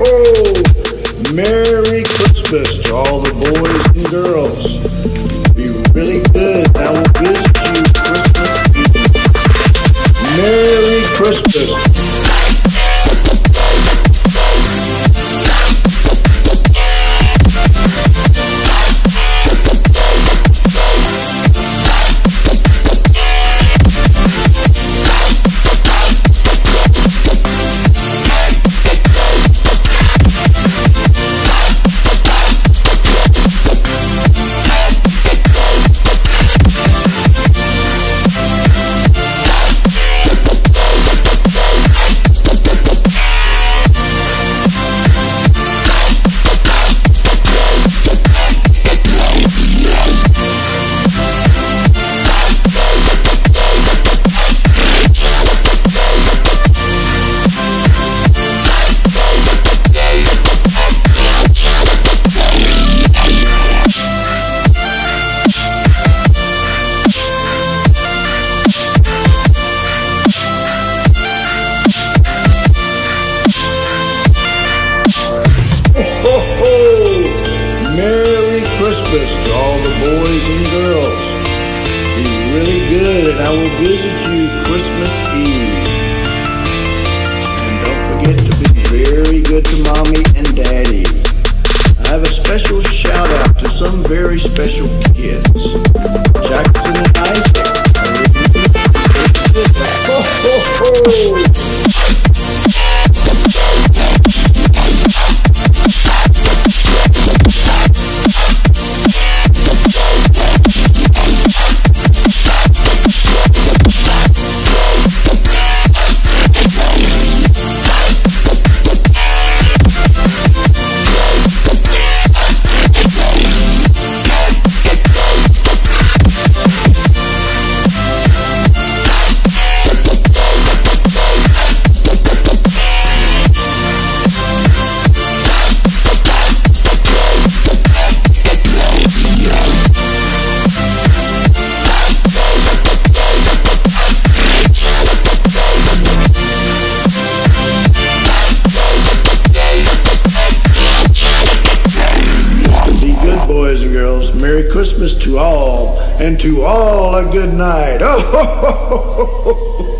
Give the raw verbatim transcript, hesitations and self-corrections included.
ho! Merry Christmas to all the boys and girls. Be really good. I will visit you Christmas Eve. Merry Christmas. Merry Christmas to all the boys and girls. Be really good and I will visit you Christmas Eve. And don't forget to be very good to Mommy and Daddy. I have a special shout out to some very special kids. Jackson and Isaac. Ho, ho, ho. Boys and girls, Merry Christmas to all, and to all a good night. Oh, ho, ho, ho, ho.